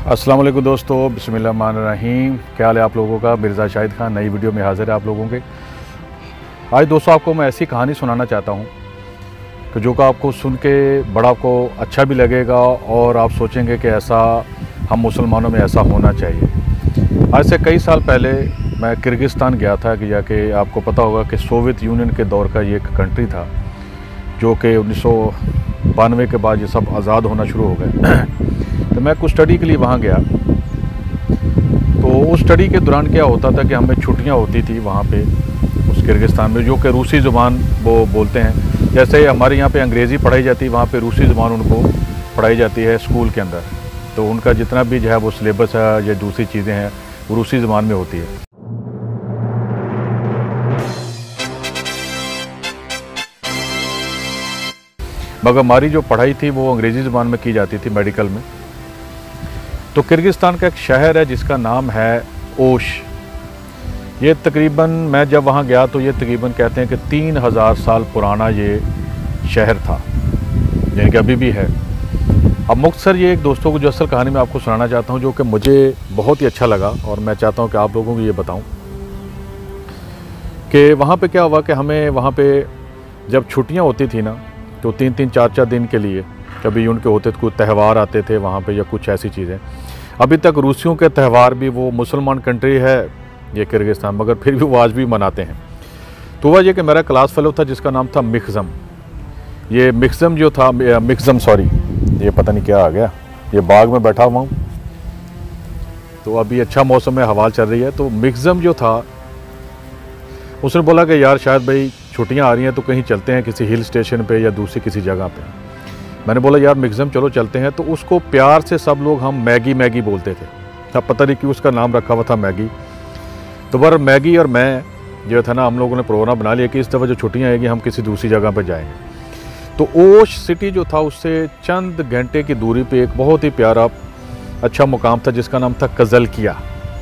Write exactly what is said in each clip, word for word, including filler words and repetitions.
अस्सलाम वालेकुम दोस्तों, बिस्मिल्लाहिर्रहमानिर्रहीम। क्या हाल है आप लोगों का। मिर्ज़ा शाहिद खान नई वीडियो में हाज़िर है आप लोगों के। आज दोस्तों आपको मैं ऐसी कहानी सुनाना चाहता हूँ कि जो का आपको सुन के बड़ा आपको अच्छा भी लगेगा और आप सोचेंगे कि ऐसा हम मुसलमानों में ऐसा होना चाहिए। आज से कई साल पहले मैं किर्गिस्तान गया था कि जाके आपको पता होगा कि सोवियत यूनियन के दौर का ये एक कंट्री था जो कि उन्नीस सौ बानवे के बाद ये सब आज़ाद होना शुरू हो गए। तो मैं कुछ स्टडी के लिए वहाँ गया। तो उस स्टडी के दौरान क्या होता था कि हमें छुट्टियाँ होती थी वहाँ पे उस किर्गिस्तान में, जो कि रूसी ज़ुबान वो बोलते हैं। जैसे हमारे यहाँ पे अंग्रेज़ी पढ़ाई जाती है, वहाँ पे रूसी ज़ुबान उनको पढ़ाई जाती है स्कूल के अंदर। तो उनका जितना भी जो है वो सिलेबस है या दूसरी चीज़ें हैं वो रूसी ज़ुबान में होती है। मगर हमारी जो पढ़ाई थी वो अंग्रेज़ी ज़ुबान में की जाती थी मेडिकल में। तो किर्गिस्तान का एक शहर है जिसका नाम है ओश। ये तकरीबन मैं जब वहाँ गया तो ये तकरीबन कहते हैं कि तीन हज़ार साल पुराना ये शहर था, यानी कि अभी भी है। अब मुख्तसर ये एक दोस्तों को जो असल कहानी मैं आपको सुनाना चाहता हूँ जो कि मुझे बहुत ही अच्छा लगा और मैं चाहता हूँ कि आप लोगों को ये बताऊँ कि वहाँ पे क्या हुआ कि हमें वहाँ पे जब छुट्टियाँ होती थी ना तो तीन तीन चार चार दिन के लिए कभी उनके होते थे, कुछ त्यौहार आते थे वहाँ पे या कुछ ऐसी चीज़ें। अभी तक रूसियों के त्यौहार भी, वो मुसलमान कंट्री है ये किर्गिस्तान, मगर फिर भी वो आज भी मनाते हैं। तो वह ये कि मेरा क्लास फेलो था जिसका नाम था मिखज़म। ये मिखज़म जो था मिखज़म सॉरी ये पता नहीं क्या आ गया, ये बाग में बैठा हुआ हूँ तो अभी अच्छा मौसम में हवा चल रही है। तो मिखज़म जो था उसने बोला कि यार शायद भाई छुट्टियाँ आ रही हैं तो कहीं चलते हैं किसी हिल स्टेशन पे या दूसरी किसी जगह पे। मैंने बोला यार मिखज़म चलो चलते हैं। तो उसको प्यार से सब लोग हम मैगी मैगी बोलते थे। अब पता नहीं क्यों उसका नाम रखा हुआ था मैगी। तो पर मैगी और मैं जो था ना, हम लोगों ने प्रोग्राम बना लिया कि इस दफ़ा जो छुट्टियाँ आएगी हम किसी दूसरी जगह पर जाएंगे। तो ओश सिटी जो था उससे चंद घंटे की दूरी पे एक बहुत ही प्यारा अच्छा मुकाम था जिसका नाम था कज़लकिया।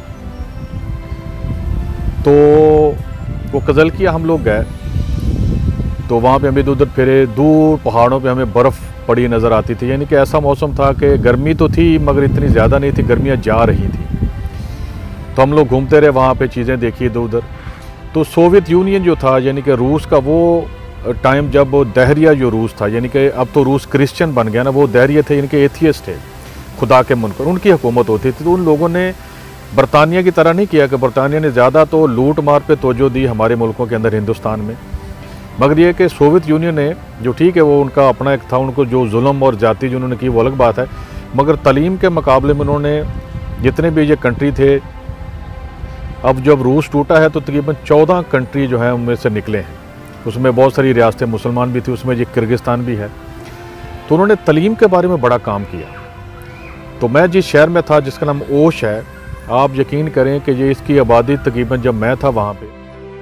तो वो कज़लकिया हम लोग गए तो वहाँ पे हम इधर उधर फिरे। दूर पहाड़ों पे हमें बर्फ़ पड़ी नज़र आती थी, यानी कि ऐसा मौसम था कि गर्मी तो थी मगर इतनी ज़्यादा नहीं थी, गर्मियाँ जा रही थी। तो हम लोग घूमते रहे वहाँ पे, चीज़ें देखी इधर उधर। तो सोवियत यूनियन जो था यानी कि रूस का वो टाइम जब दहरिया जो रूस था, यानी कि अब तो रूस क्रिश्चियन बन गया ना, वो दहरिया थे यानी कि एथियस्ट थे, खुदा के मुनकर, उनकी हुकूमत होती थी। तो उन लोगों ने बरतानिया की तरह नहीं किया कि बरतानिया ने ज़्यादा तो लूट मार पे तवज्जो दी हमारे मुल्कों के अंदर हिंदुस्तान में, मगर ये कि सोवियत यूनियन ने जो ठीक है वो उनका अपना एक था, उनको जो जुल्म और जाति जो उन्होंने की वो अलग बात है, मगर तालीम के मुकाबले में उन्होंने जितने भी ये कंट्री थे, अब जब रूस टूटा है तो तकरीबन चौदह कंट्री जो है उनमें से निकले हैं। उसमें बहुत सारी रियासतें मुसलमान भी थी, उसमें ये किर्गिस्तान भी है। तो उन्होंने तालीम के बारे में बड़ा काम किया। तो मैं जिस शहर में था जिसका नाम ओश है, आप यकीन करें कि ये इसकी आबादी तकरीबन जब मैं था वहाँ पे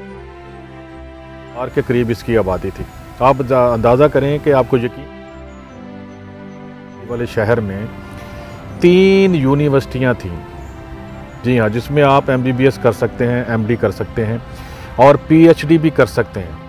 आर के करीब इसकी आबादी थी। आप अंदाज़ा करें कि आपको यकीन वाले शहर में तीन यूनिवर्सिटियाँ थीं। जी हाँ, जिसमें आप एम बी बी एस कर सकते हैं, एम डी कर सकते हैं और पी एच डी भी कर सकते हैं।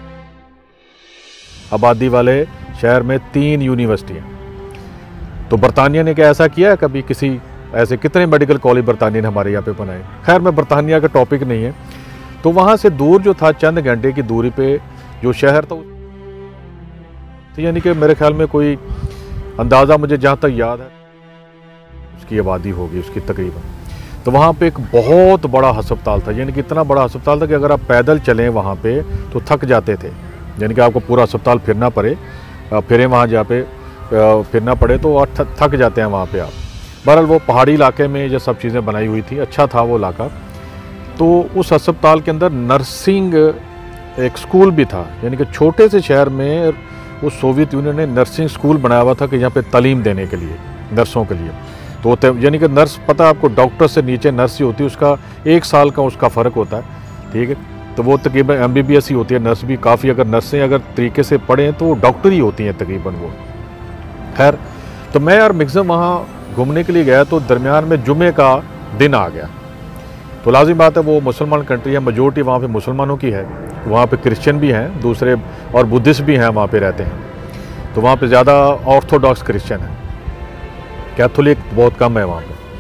आबादी वाले शहर में तीन यूनिवर्सिटियाँ। तो बरतानिया ने क्या ऐसा किया है कभी? किसी ऐसे कितने मेडिकल कॉलेज बरतानिया ने हमारे यहाँ पे बनाए। खैर मैं बरतानिया का टॉपिक नहीं है। तो वहाँ से दूर जो था चंद घंटे की दूरी पे जो शहर था, तो यानी कि मेरे ख्याल में कोई अंदाज़ा मुझे जहाँ तक याद है उसकी आबादी होगी उसकी तकरीबन। तो वहाँ पे एक बहुत बड़ा अस्पताल था, यानी कि इतना बड़ा अस्पताल था कि अगर आप पैदल चलें वहाँ पे तो थक जाते थे, यानी कि आपको पूरा अस्पताल फिरना पड़े फिरें वहाँ जहाँ पे फिरना पड़े तो आप थक जाते हैं वहाँ पे आप। बहरहाल वो पहाड़ी इलाके में ये सब चीज़ें बनाई हुई थी, अच्छा था वो इलाका। तो उस अस्पताल के अंदर नर्सिंग एक स्कूल भी था, यानी कि छोटे से शहर में उस सोवियत यूनियन ने नर्सिंग स्कूल बनाया हुआ था कि यहाँ पे तालीम देने के लिए, नर्सों के लिए। तो यानी कि नर्स, पता आपको डॉक्टर से नीचे नर्स ही होती है, उसका एक साल का उसका फ़र्क होता है, ठीक है। तो वो तकरीबन एम बी बी एस ही होती है, नर्स भी काफ़ी, अगर नर्सें अगर तरीके से पढ़ें तो डॉक्टर ही होती हैं तकरीबन वो। खैर तो मैं यार मिखज़म वहाँ घूमने के लिए गया तो दरमियान में जुमे का दिन आ गया। तो लाजिम बात है वो मुसलमान कंट्री है, मेजोरिटी वहाँ पे मुसलमानों की है, वहाँ पे क्रिश्चियन भी हैं दूसरे और बुद्धिस्ट भी हैं वहाँ पे रहते हैं। तो वहाँ पे ज़्यादा ऑर्थोडॉक्स क्रिश्चियन है, कैथोलिक बहुत कम है वहाँ पे।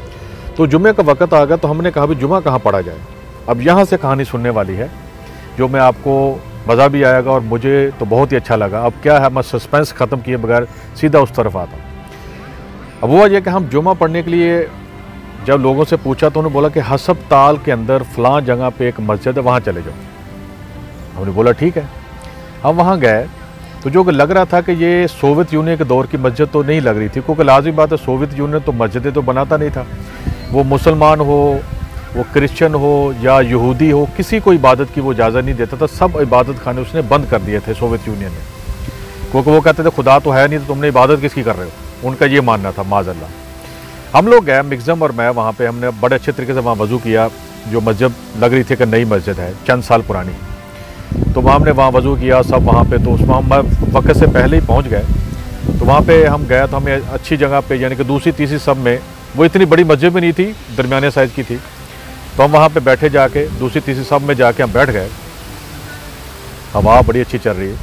तो जुम्मे का वक़्त आ गया तो हमने कहा भी जुमा कहाँ पढ़ा जाए। अब यहाँ से कहानी सुनने वाली है जो मैं आपको मज़ा भी आएगा और मुझे तो बहुत ही अच्छा लगा। अब क्या है, मैं सस्पेंस ख़त्म किए बगैर सीधा उस तरफ आता हूँ। अब हुआ यह कि हम जुमा पढ़ने के लिए जब लोगों से पूछा तो उन्होंने बोला कि हस्पताल के अंदर फ़लाँ जगह पे एक मस्जिद है, वहाँ चले जाओ। हमने बोला ठीक है। हम वहाँ गए तो जो लग रहा था कि ये सोवियत यूनियन के दौर की मस्जिद तो नहीं लग रही थी, क्योंकि लाज़मी बात है सोवियत यूनियन तो मस्जिदें तो बनाता नहीं था। वो मुसलमान हो, वो क्रिश्चियन हो या यहूदी हो, किसी को इबादत की वो इजाज़त नहीं देता था। सब इबादत खाने उसने बंद कर दिए थे सोवियत यूनियन ने, क्योंकि वो कहते थे खुदा तो है नहीं तो तुमने इबादत किसकी कर रहे हो, उनका ये मानना था माज़अल्लाह। हम लोग गए, मिक्सम और मैं, वहाँ पे हमने बड़े अच्छे तरीके से वहाँ वज़ू किया। जो मस्जिद लग रही थी कि नई मस्जिद है, चंद साल पुरानी, तो वहाँ हमने वहाँ वज़ू किया सब वहाँ पे। तो उसमें हम वक्त से पहले ही पहुँच गए। तो वहाँ पे हम गए तो हमें अच्छी जगह पे, यानी कि दूसरी तीसरी सब में, वो इतनी बड़ी मस्जिद भी नहीं थी, दरमियाने साइज़ की थी। तो हम वहाँ पे बैठे जाके दूसरी तीसरी सब में जाके हम बैठ गए। हवा बड़ी अच्छी चल रही है।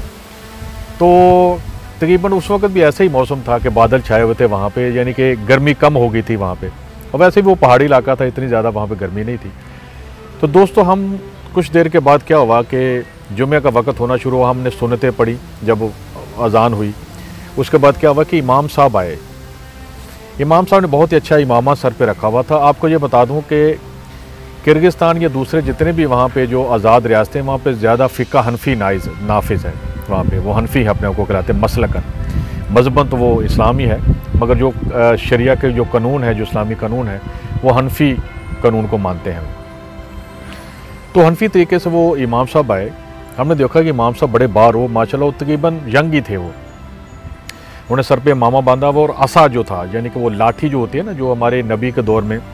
तो तकरीबन उस वक्त भी ऐसे ही मौसम था कि बादल छाए हुए थे वहाँ पे, यानी कि गर्मी कम हो गई थी वहाँ पे। और वैसे भी वो पहाड़ी इलाका था, इतनी ज़्यादा वहाँ पे गर्मी नहीं थी। तो दोस्तों हम कुछ देर के बाद क्या हुआ कि जुमे का वक़्त होना शुरू हुआ, हमने सुन्नतें पढ़ी। जब अज़ान हुई उसके बाद क्या हुआ कि इमाम साहब आए। इमाम साहब ने बहुत ही अच्छा इमामा सर पे रखा हुआ था। आपको ये बता दूँ कि किर्गिस्तान या दूसरे जितने भी वहाँ पे जो आज़ाद रियासतें, वहाँ पे ज़्यादा फ़िक़्ह हनफी नाइज नाफिज़ है। वहाँ पे वो हनफी है, अपने आप को कहलाते हैं मसलकन। मज़हबन तो वो इस्लामी है, मगर जो शरिया के जो कानून है, जो इस्लामी कानून है, वो हनफी कानून को मानते हैं। तो हनफी तरीके से वो इमाम साहब आए। हमने देखा कि इमाम साहब बड़े बार हो, माशाल्लाह तकरीबन यंग ही थे। वो उन्हें सर पे इमामा बांधा हुआ और असा जो था, यानी कि वो लाठी जो होती है ना, जो हमारे नबी के दौर में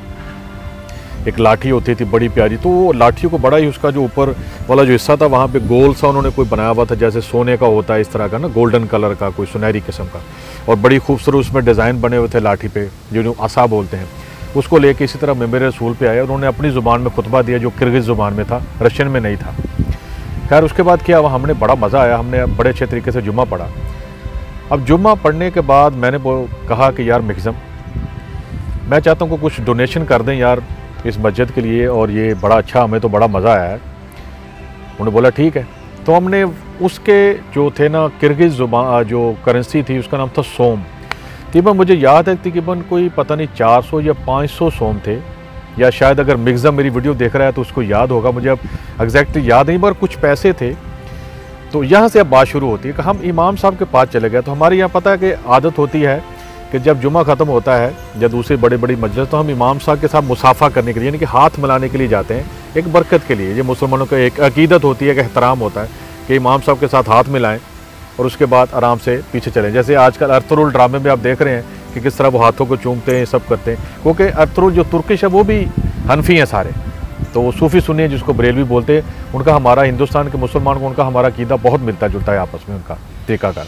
एक लाठी होती थी बड़ी प्यारी, तो वो लाठी को बड़ा ही उसका जो ऊपर वाला जो हिस्सा था वहाँ पे गोल सा उन्होंने कोई बनाया हुआ था, जैसे सोने का होता है इस तरह का ना, गोल्डन कलर का, कोई सुनहरी किस्म का, और बड़ी खूबसूरत उसमें डिज़ाइन बने हुए थे लाठी पे, जो जो असा बोलते हैं। उसको लेके इसी तरह मेंबर रसूल पे आया। उन्होंने अपनी ज़ुबान में खुतबा दिया जो किर्गिज़ ज़ुबान में था, रशियन में नहीं था। खैर उसके बाद क्या हुआ, हमने बड़ा मज़ा आया, हमने बड़े अच्छे तरीके से जुम्मा पढ़ा। अब जुम्मा पढ़ने के बाद मैंने कहा कि यार मिक्सम, मैं चाहता हूँ कि कुछ डोनेशन कर दें यार इस मस्जिद के लिए, और ये बड़ा अच्छा, हमें तो बड़ा मज़ा आया है। उन्होंने बोला ठीक है। तो हमने उसके जो थे ना किर्गिज़ ज़ुबान जो करेंसी थी उसका नाम था सोम। तकरीबन मुझे याद है तकरीबन कोई पता नहीं चार सौ या पाँच सौ सोम थे, या शायद अगर मिक्सम मेरी वीडियो देख रहा है तो उसको याद होगा, मुझे अब एग्जैक्टली याद नहीं, पर कुछ पैसे थे। तो यहाँ से अब बात शुरू होती है कि हम इमाम साहब के पास चले गए। तो हमारे यहाँ पता है कि आदत होती है कि जब जुमा ख़त्म होता है या दूसरी बड़ी बड़ी मजलिस, तो हम इमाम साहब के साथ मुसाफा करने के लिए, यानी कि हाथ मिलाने के लिए जाते हैं, एक बरकत के लिए। ये मुसलमानों का एक अकीदत होती है, एक एहतराम होता है कि इमाम साहब के साथ हाथ मिलाएं और उसके बाद आराम से पीछे चलें। जैसे आजकल अर्थरुल ड्रामे में आप देख रहे हैं कि किस तरह वो हाथों को चूमते हैं, सब करते हैं, क्योंकि अर्थरुल जो तुर्किश है वो भी हनफी हैं सारे। तो वो सूफ़ी सुन्नी है जिसको बरेलवी बोलते हैं, उनका हमारा हिंदुस्तान के मुसलमान को उनका हमारा अकीदा बहुत मिलता जुलता है आपस में, उनका तरीक़ाकार।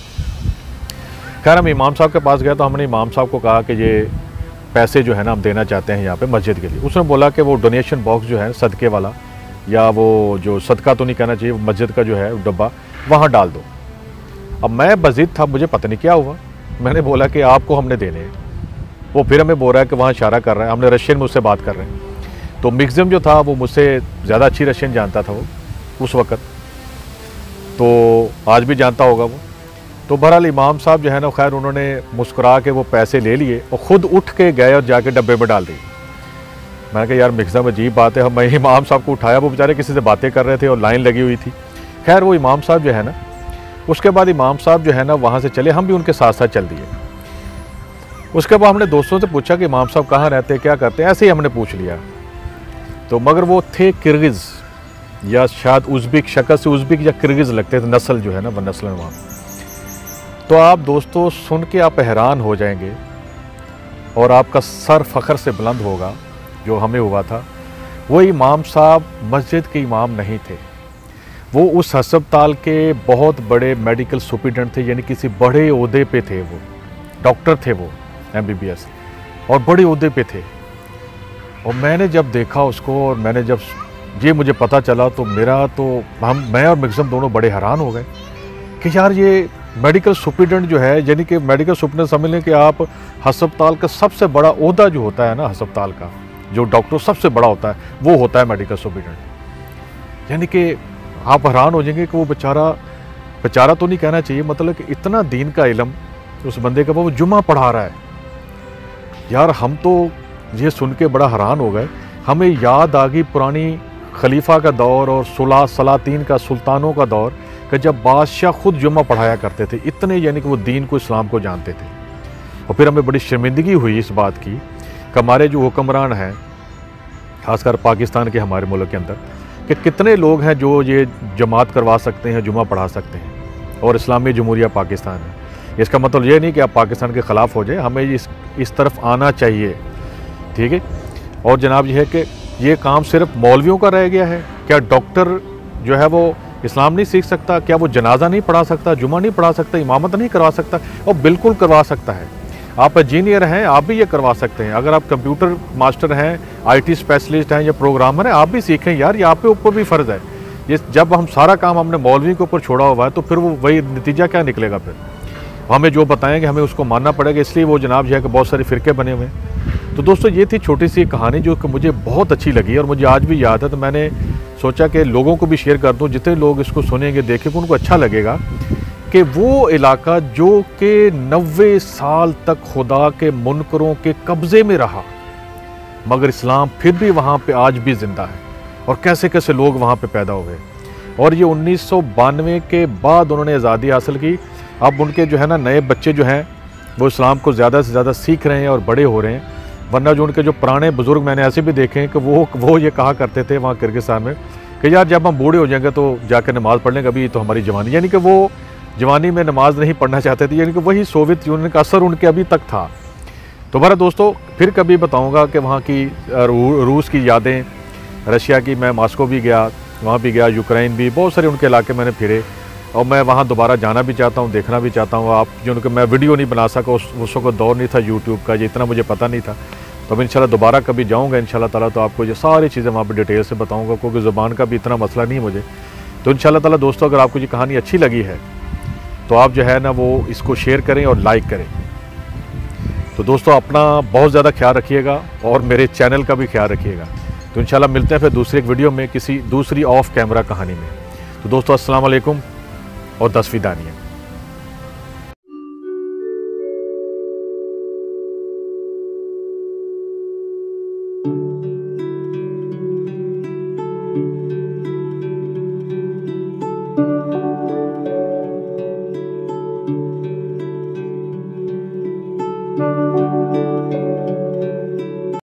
खैर हम इमाम साहब के पास गए तो हमने इमाम साहब को कहा कि ये पैसे जो है ना हम देना चाहते हैं यहाँ पे मस्जिद के लिए। उसने बोला कि वो डोनेशन बॉक्स जो है सदक़े वाला, या वो जो सदका तो नहीं कहना चाहिए, मस्जिद का जो है डब्बा, वहाँ डाल दो। अब मैं बज़िद था, मुझे पता नहीं क्या हुआ, मैंने बोला कि आपको हमने देने हैं। वो फिर हमें बोल रहा है कि वहाँ इशारा कर रहा है, हमने रशियन में उससे बात कर रहे हैं। तो मिक्सम जो था वो मुझसे ज़्यादा अच्छी रशियन जानता था वो उस वक़्त, तो आज भी जानता होगा वो। तो बहरहाल इमाम साहब जो है ना, खैर उन्होंने मुस्कुरा के वो पैसे ले लिए और ख़ुद उठ के गए और जाके डब्बे में डाल दिए। मैंने कहा यार मिक्सम अजीब बात है, मैं इमाम साहब को उठाया, वो बेचारे किसी से बातें कर रहे थे और लाइन लगी हुई थी। खैर वो इमाम साहब जो है ना, उसके बाद इमाम साहब जो है ना वहाँ से चले, हम भी उनके साथ साथ चल दिए। उसके बाद हमने दोस्तों से पूछा कि इमाम साहब कहाँ रहते हैं, क्या करते हैं, ऐसे ही हमने पूछ लिया। तो मगर वो थे किर्गिज़ या शायद उज़्बेक, शक्ल से उज़्बेक या किर्गिज़ लगते थे, नस्ल जो है ना वह नस्ल है वहाँ। तो आप दोस्तों सुन के आप हैरान हो जाएंगे और आपका सर फ़ख्र से बुलंद होगा जो हमें हुआ था। वो इमाम साहब मस्जिद के इमाम नहीं थे, वो उस हस्पताल के बहुत बड़े मेडिकल सुपरिटेंडेंट थे, यानी किसी बड़े ओहदे पे थे, वो डॉक्टर थे, वो एम बी बी एस और बड़े ओहदे पे थे। और मैंने जब देखा उसको और मैंने जब ये मुझे पता चला तो मेरा तो हम मैं और मिक्सम दोनों बड़े हैरान हो गए कि यार ये मेडिकल सुपरिटेंडेंट जो है, यानी कि मेडिकल सुपरिटेंडेंट समझ लें कि आप हस्पताल का सबसे बड़ा ओहदा जो होता है ना हस्पताल का, जो डॉक्टर सबसे बड़ा होता है वो होता है मेडिकल सुपरिटेंडेंट। यानी कि आप हैरान हो जाएंगे कि वो बेचारा बेचारा तो नहीं कहना चाहिए, मतलब कि इतना दीन का इल्म उस बंदे का, वो जुमा पढ़ा रहा है। यार हम तो ये सुन के बड़ा हैरान हो गए, हमें याद आ गई पुरानी खलीफा का दौर और सुला सलातीन का, सुल्तानों का दौर, कि जब बादशाह खुद जुमा पढ़ाया करते थे, इतने यानी कि वो दीन को, इस्लाम को जानते थे। और फिर हमें बड़ी शर्मिंदगी हुई इस बात की कि हमारे जो हुक्मरान हैं, खासकर पाकिस्तान के हमारे मुल्क के अंदर, कि कितने लोग हैं जो ये जमात करवा सकते हैं, जुमा पढ़ा सकते हैं, और इस्लामी जमहूरिया पाकिस्तान है। इसका मतलब ये नहीं कि आप पाकिस्तान के ख़िलाफ़ हो जाए, हमें इस इस तरफ आना चाहिए, ठीक है। और जनाब ये है कि ये काम सिर्फ मौलवियों का रह गया है क्या? डॉक्टर जो है वो इस्लाम नहीं सीख सकता क्या? वो जनाजा नहीं पढ़ा सकता, जुमा नहीं पढ़ा सकता, इमामत नहीं करवा सकता? और बिल्कुल करवा सकता है। आप इंजीनियर हैं, आप भी ये करवा सकते हैं। अगर आप कंप्यूटर मास्टर हैं, आईटी स्पेशलिस्ट हैं या प्रोग्रामर हैं, आप भी सीखें यार, ये आप पे ऊपर भी फ़र्ज़ है। ये जब हम सारा काम हमने मौलवी के ऊपर छोड़ा हुआ है तो फिर वो वही नतीजा क्या निकलेगा? फिर हमें जो बताएंगे हमें उसको मानना पड़ेगा। इसलिए वो जनाब जो है कि बहुत सारे फ़िरके बने हुए हैं। तो दोस्तों ये थी छोटी सी कहानी जो कि मुझे बहुत अच्छी लगी और मुझे आज भी याद है। तो मैंने सोचा कि लोगों को भी शेयर कर दूं, जितने लोग इसको सुनेंगे देखेंगे उनको अच्छा लगेगा कि वो इलाका जो कि नब्बे साल तक खुदा के मुनकरों के कब्ज़े में रहा, मगर इस्लाम फिर भी वहाँ पे आज भी ज़िंदा है, और कैसे कैसे लोग वहाँ पे पैदा हुए। और ये उन्नीस सौ बानवे के बाद उन्होंने आज़ादी हासिल की। अब उनके जो है ना नए बच्चे जो हैं वो इस्लाम को ज़्यादा से ज़्यादा सीख रहे हैं और बड़े हो रहे हैं। वरना जो उनके जो पुराने बुज़ुर्ग मैंने ऐसे भी देखे हैं कि वो वो ये कहा करते थे वहाँ किर्गिस्तान में कि यार जब हम बूढ़े हो जाएंगे तो जाकर नमाज़ पढ़ लेंगे, अभी तो हमारी जवानी, यानी कि वो जवानी में नमाज नहीं पढ़ना चाहते थे। यानी कि वही सोवियत यूनियन का असर उनके अभी तक था। तो मेरा दोस्तों फिर कभी बताऊँगा कि वहाँ की रू, रूस की यादें, रशिया की, मैं मॉस्को भी गया, वहाँ भी गया, यूक्रेन भी, बहुत सारे उनके इलाके मैंने फिरे और मैं वहाँ दोबारा जाना भी चाहता हूँ, देखना भी चाहता हूँ। आप जो उनके मैं वीडियो नहीं बना सका, उस उस वक्त दौर नहीं था यूट्यूब का, ये इतना मुझे पता नहीं था। तो मैं इंशाल्लाह दोबारा कभी जाऊँगा इंशाल्लाह ताला, तो आपको ये सारी चीज़ें वहाँ पर डिटेल से बताऊँगा, क्योंकि ज़ुबान का भी इतना मसला नहीं है मुझे। तो इंशाल्लाह ताला दोस्तों अगर आपको ये कहानी अच्छी लगी है तो आप जो है ना वो इसको शेयर करें और लाइक करें। तो दोस्तों अपना बहुत ज़्यादा ख्याल रखिएगा और मेरे चैनल का भी ख्याल रखिएगा। तो इंशाल्लाह मिलते हैं फिर दूसरी एक वीडियो में किसी दूसरी ऑफ कैमरा कहानी में। तो दोस्तों अस्सलाम वालेकुम और दस फीदानिया।